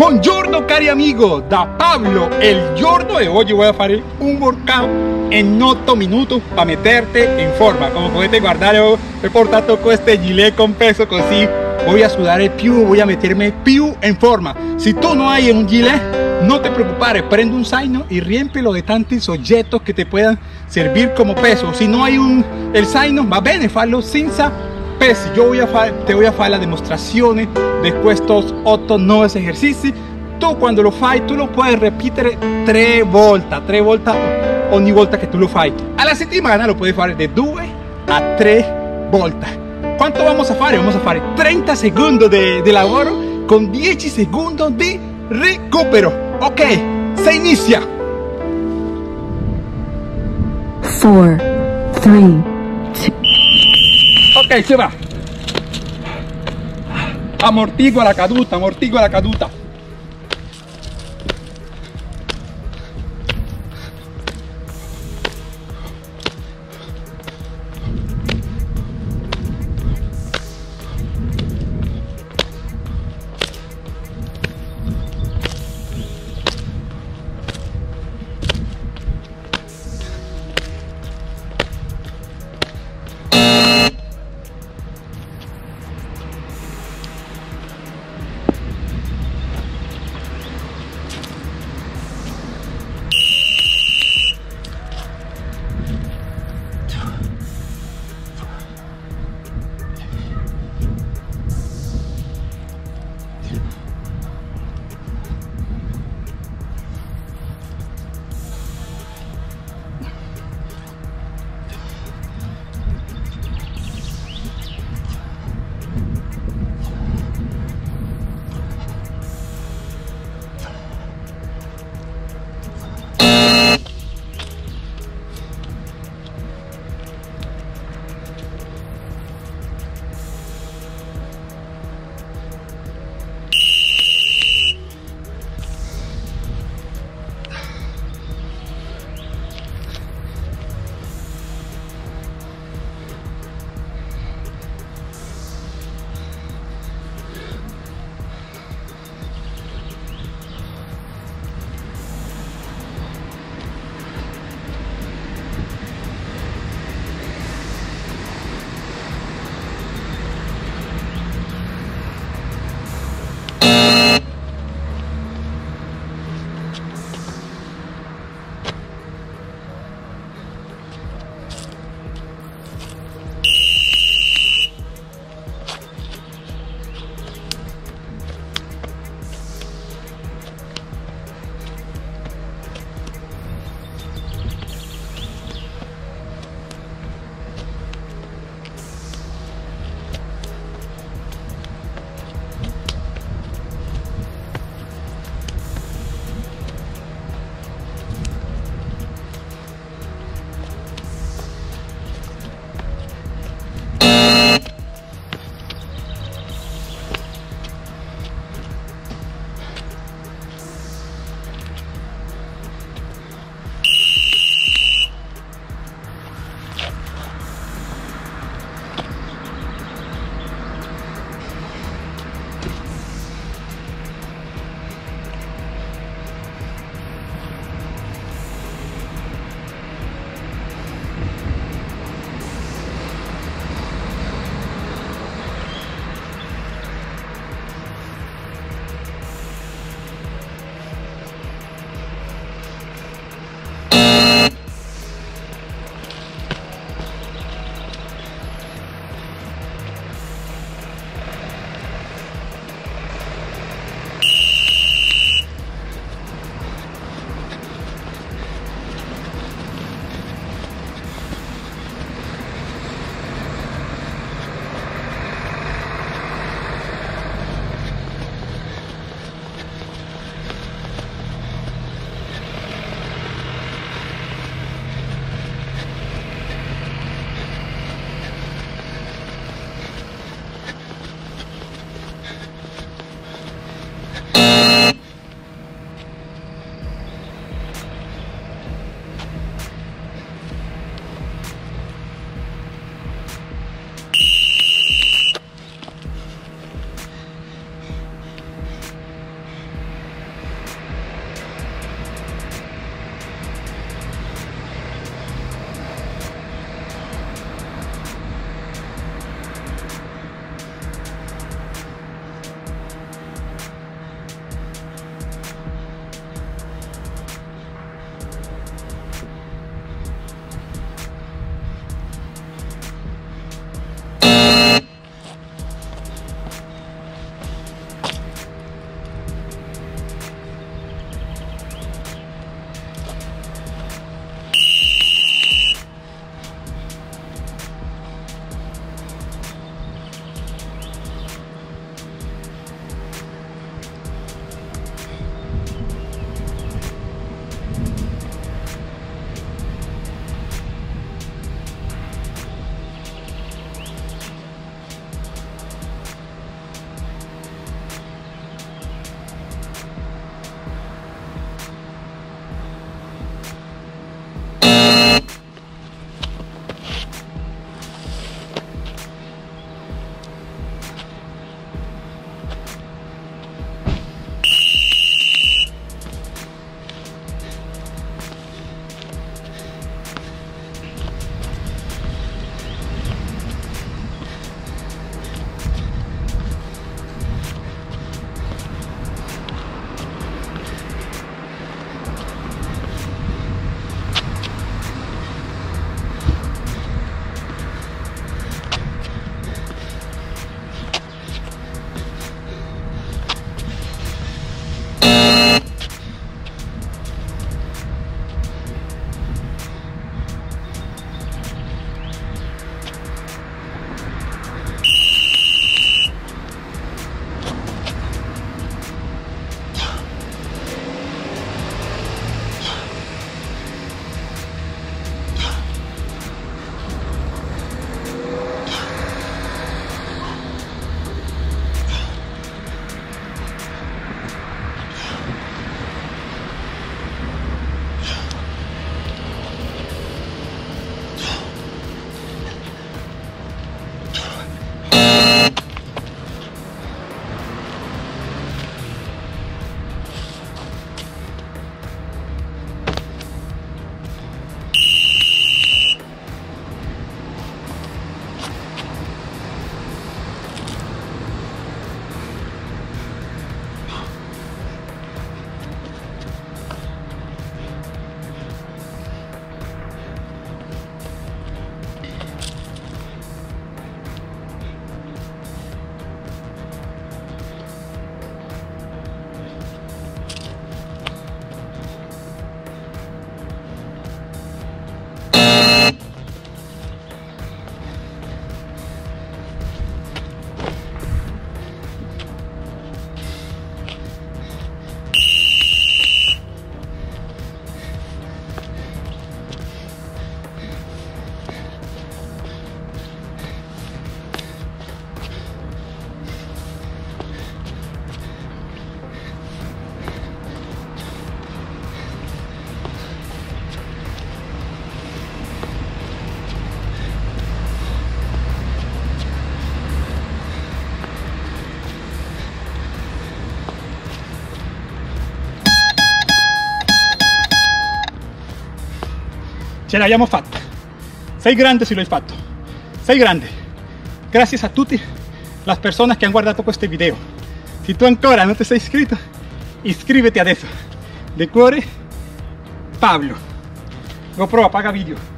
Buongiorno cari amigo, da Pablo el giorno e oggi voy a fare un workout in 8 minuti per metterti in forma. Come potete guardare ho portato questo gilet con peso così voy a sudare più, voy a meterme più in forma. Si tu no hai un gilet, no te preocupare, prende un zaino y riempilo de tantos objetos que te puedan servir como peso. Si no hay el zaino, va bene, fallo senza pesi. Yo te voy a fare la demostrazione di questi 8 nuovi esercizi. Tu quando lo fai, tu lo puoi ripetere 3 volte ogni volta che tu lo fai. Alla settimana lo puoi fare da 2 a 3 volte. ¿Cuánto vamos a fare? Vamos a fare 30 secondi de lavoro con 10 secondi di recupero. Ok, se inicia. 4, 3, 2. Ok, se va. Amortigua la caduta, amortigua la caduta. ce l'abbiamo fatta. Sei grande se lo hai fatto. Sei grande. Grazie a tutte le persone che hanno guardato questo video. Se tu ancora non ti sei iscritto, iscriviti adesso. De cuore, Pablo. GoPro apaga video.